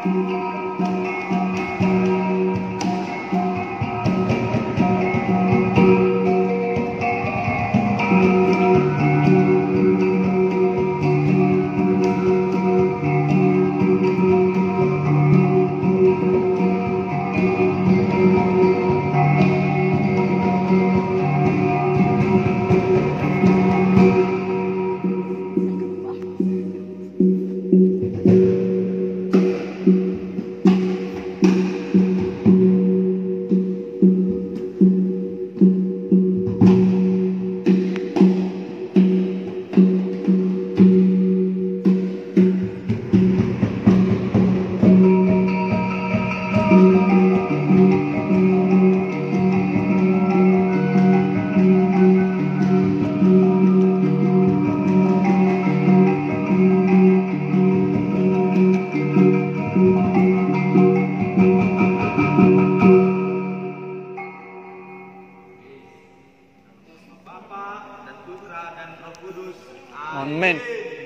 Amin.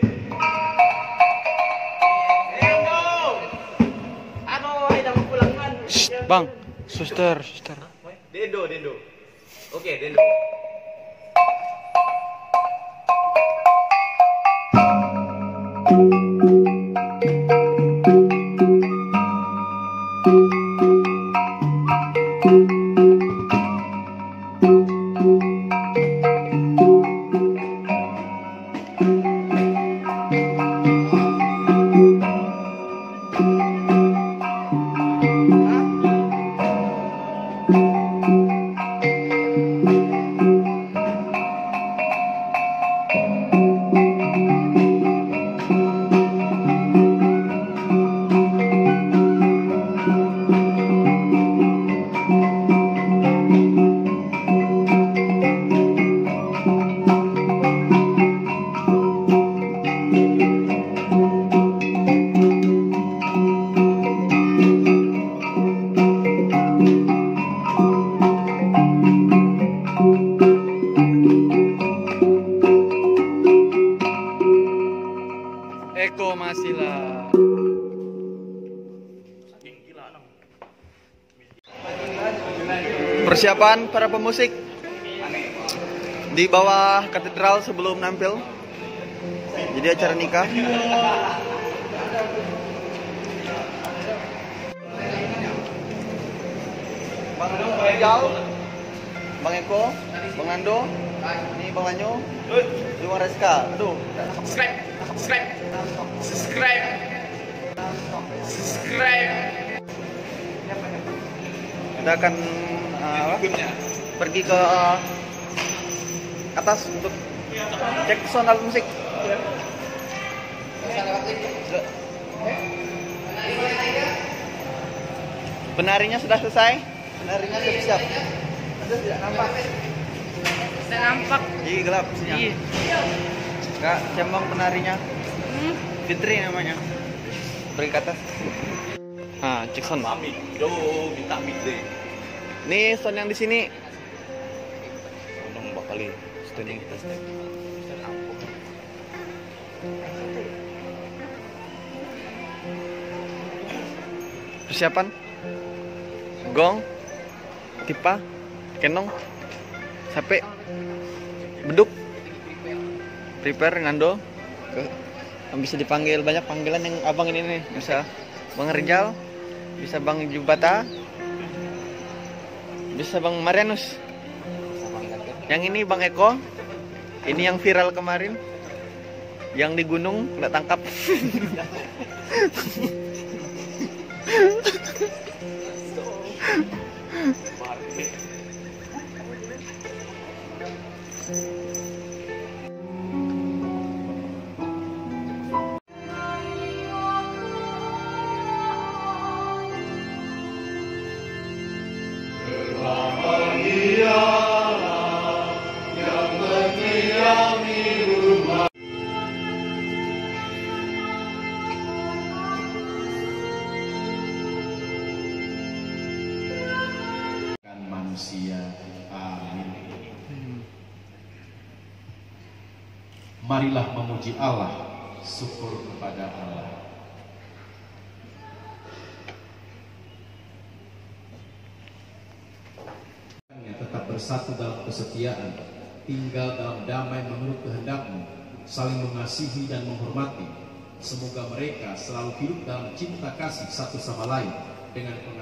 Bang, suster. Dendo. Oke, Dendo. Eko Masila. Persiapan para pemusik di bawah katedral sebelum nampil. Jadi acara nikah. Bang Rijal, Bang Eko, Bang Ando, ini Bang Lanyo, ini Bang Reska. Aduh. Subscribe. Kita akan pergi ke atas untuk cek sound alat musik. Penarinya sudah selesai. Penarinya sudah siap. Ada tidak nampak? Tidak nampak. Iya, gelap sini. Iya. Kak, cembang penarinya. Fitri namanya. Pergi ke atas. Nah, cek sound. Mami, minta mic deh. Nih sound yang di sini. Nomor kali tuning tes. Persiapan. Gong, tipa, kenong, sape, beduk, prepare ngando. Bisa dipanggil banyak panggilan yang abang ini nih. Bisa Bang Rijal, bisa Bang Jubata, bisa Bang Marianus. Yang ini Bang Eko. Ini yang viral kemarin. Yang di gunung nggak tangkap. Manusia, amin. Marilah memuji Allah, syukur kepada Allah. bersatu dalam kesetiaan, tinggal dalam damai menurut kehendak-Mu, saling mengasihi dan menghormati. Semoga mereka selalu hidup dalam cinta kasih satu sama lain dengan pengakuan.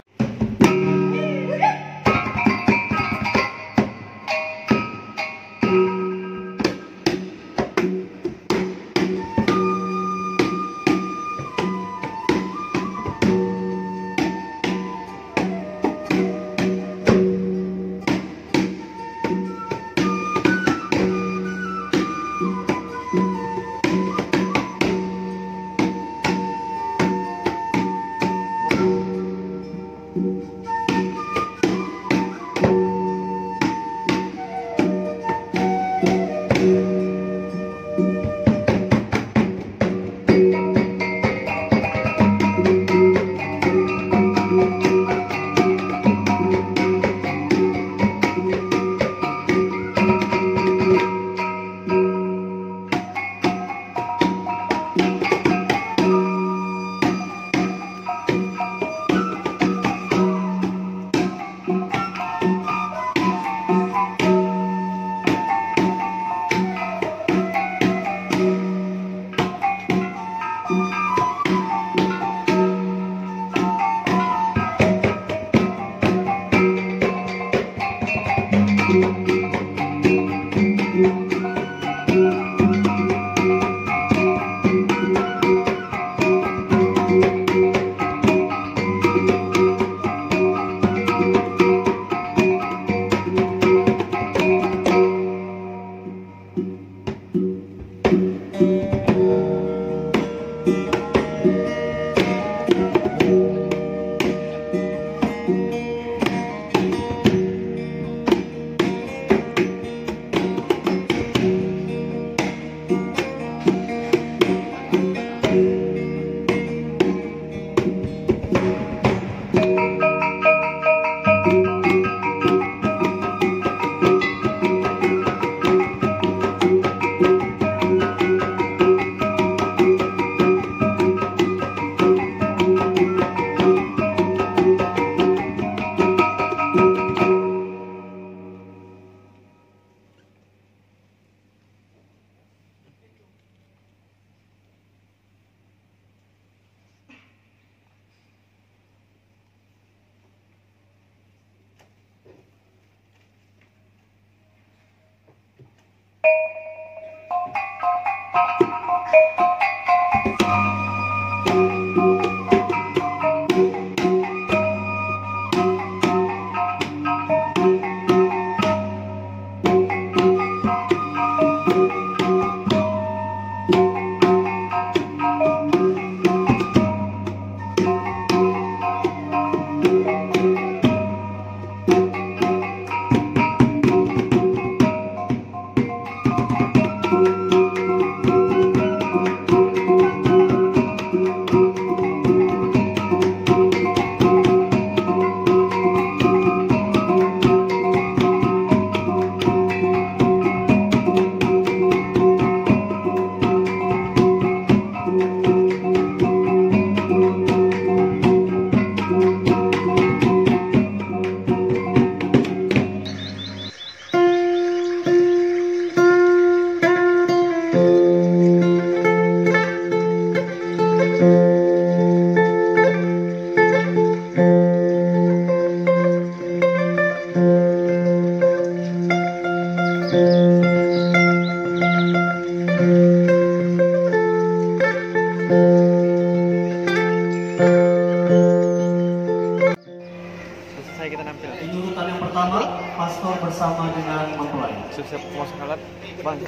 bersama dengan mempelai. Siap masuk alat. Bang,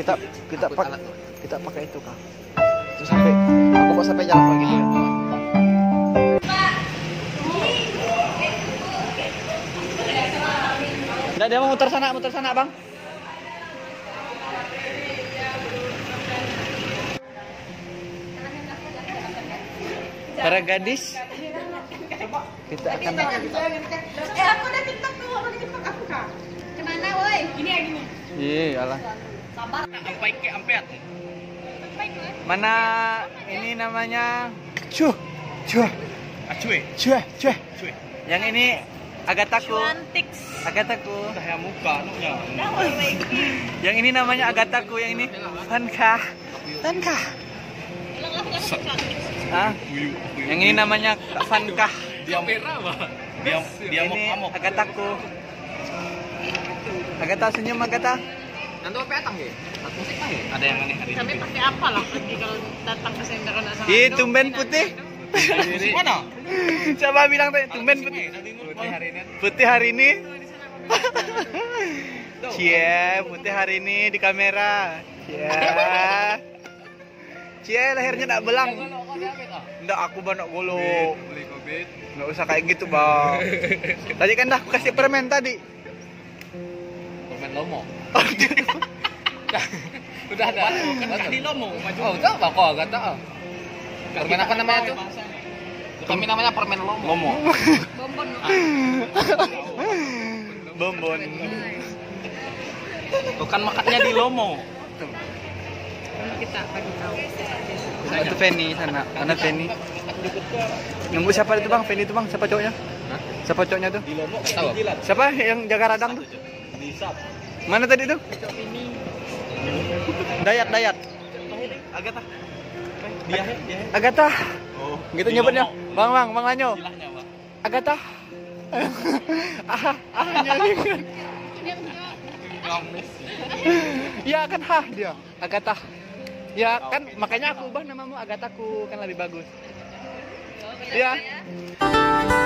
kita pakai itu, Kang. Itu sampai aku mau sampai jalan lagi gitu. Enggak, dia mau muter sana, Bang. Para gadis, kita akan. Aku udah TikTok tuh, aku Kak. Kemana, woi? Gini ya gini. Iya, alah. Sabar. Sampai ke ampet. Mana ini namanya? Acue. Yang ini Agathaku. Agathaku. Yang ini namanya Agathaku, yang ini Fanka. Ah, yang ini namanya Fanka. Dia merah, Pak. Dia Ini mau Agathaku. Agatha senyum Agatha. Nanti petang ya? Musik mah ya? Ada yang aneh hari ini. Kami pakai apa lah pergi kalau datang ke sender anak sama. Ih, tumben putih. Mana? Coba bilang tadi tumben putih. Putih hari ini. Putih hari ini. Cie, putih hari ini di kamera. Cie, lehernya enggak belang. Enggak, aku banyak golo. Enggak usah kayak gitu, Bang. Tadi kan dah aku kasih permen tadi. Permen lomo. Udah ada. Kan di lomo. Oh, tahu Pak kok enggak tahu. Permen apa namanya tuh? Kami namanya permen lomo. Bombon. Bombon. Bukan makannya di lomo. Kita bagi tahu. Itu Feni sana. Mana Feni? Nunggu siapa itu, Bang? Feni itu, Bang. Siapa cowoknya? Siapa cowoknya tuh? Di lomo tahu. Siapa yang jaga radang tuh? Mana tadi tuh? Dayat. Agatha. Agatha. Oh, Gitu nyebutnya. Bang Lanyo. Istilahnya, Pak. Agatha. Nyaring. Ya kan dia. Agatha. Ya kan makanya aku ubah namamu Agathaku kan lebih bagus. Ya.